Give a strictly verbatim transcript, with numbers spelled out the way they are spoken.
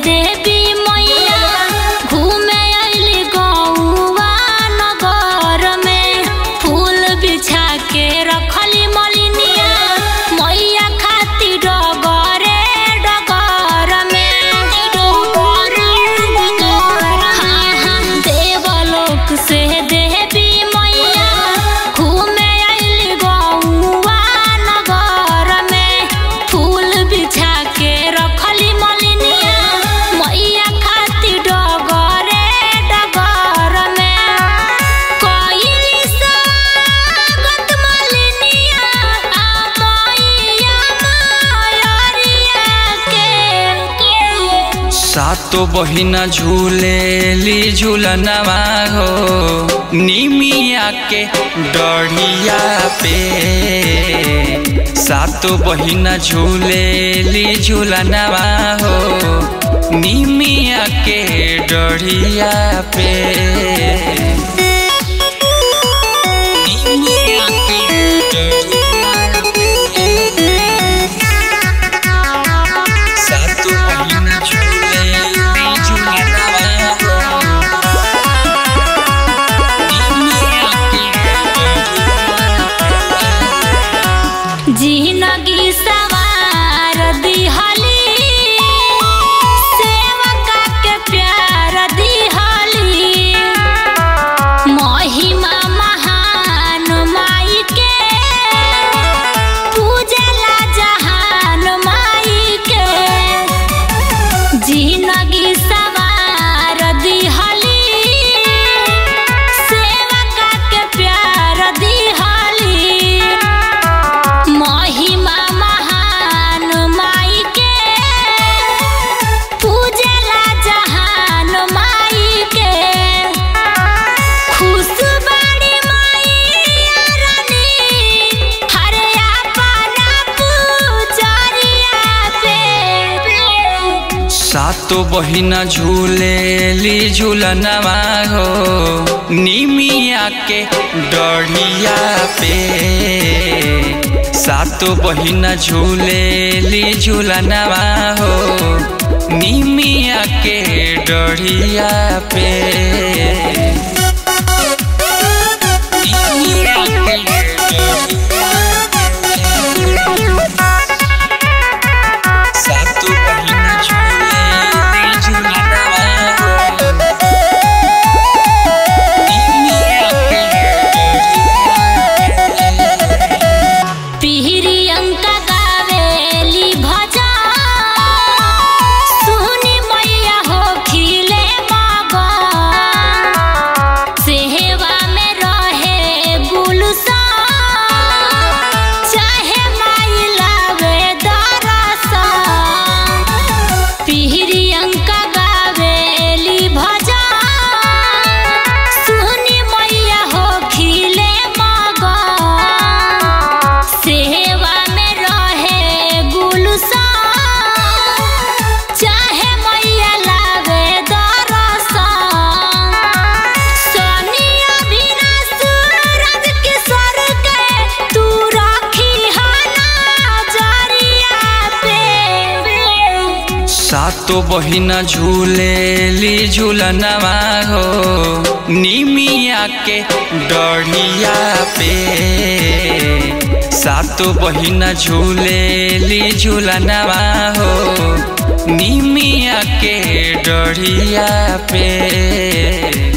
देवी मैया घूमे आइली गौवा नगर में। फूल बिछा के रखली मलिनिया मैया खातिर डगरे डगर में। हाँ हाँ देवलोक से देवी मैया घूमे आइली गौवा नगर में। फूल बिछा के रखली मलिनिया मैया खातिर डगरे डगर में। कोइली स्वागत मलिनिया आ मैया मायरिया के। सातो बहिना झूलेली झूलनवा हो निमिया के डढ़िया पे। सातो बहिना झूलेली झूलनवा हो निमिया के डढ़िया पे। निमिया के डढ़िया पे। सातो बहिना झूलेली झूलनवा हो निमिया के जिंदगी सवार दिहली सेवका के प्यार दिहली। महिमा महान माई के पूजला जहान माई के। जिंदगी सवार दिहली सेवका के प्यार दिहली। महिमा महान माई के पूजला जहान माई के। खुश बाड़ी मैया रानी हर अपना पूजरिया पे। सातो बहिना झूलेली झूलनवा हो निमिया के डढ़िया पे। सातो बहिना झूलेली झूलनवा हो निमिया के डढ़िया पे। निमिया के डढ़िया पे। सातो बहिना झूलेली झूलनवा हो निमिया के डढ़िया पे। प्रियंका गावेली भजन सुनी मैया हो खिले मगन। सेवा में रहे गुलशन चाहे माई लावे दरसन। प्रियंका गावेली भजन सुनी मैया हो खिले मगन। सेवा में रहे गुलशन चाहे मैया लावे दरसन। सोनिया बिना सूरज किशोर के तू रखी नजरिया पे। सातो बहिना झूलेली झूलनवा हो निमिया के डढ़िया पे। सातो बहिना झूलेली झूलनवा हो निमिया के डढ़िया पे।